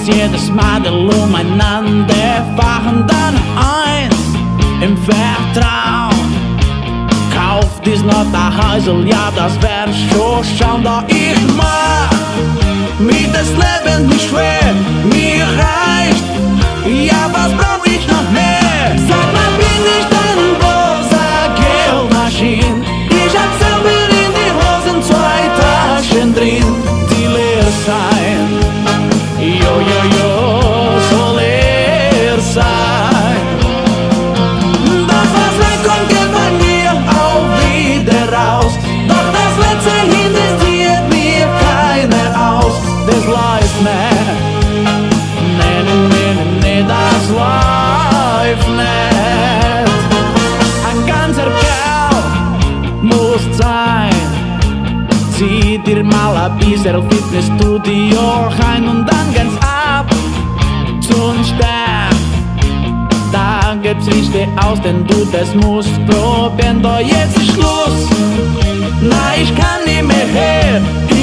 uns jedes Madel umeinander fahren dann eins im Vertrauen. Kauf dies noch der Häusel, ja das wär schon schauen, da ich mach mir das Leben nicht schwer, mir reicht, ja was brauch ich noch mehr? Sag mal, bin ich dein großer Geldmaschine? Ich hab selber in die Hosen 2 Taschen drin, die leer sein. Jo, jo, jo, so leer sein. Das was reinkommt, geht bei mir auch wieder raus. Doch das letzte investiert mir keiner aus. Das läuft nicht. Nee, nee, nee, nee, nee, das läuft nicht. Ein ganzer Kerl muss sein. Zieh dir mal ein bisschen Fitnessstudio rein und dann ganz ab zum Stern. Da gibt's richtig aus, denn du das musst probieren. Doch jetzt ist Schluss, na ich kann nicht mehr her.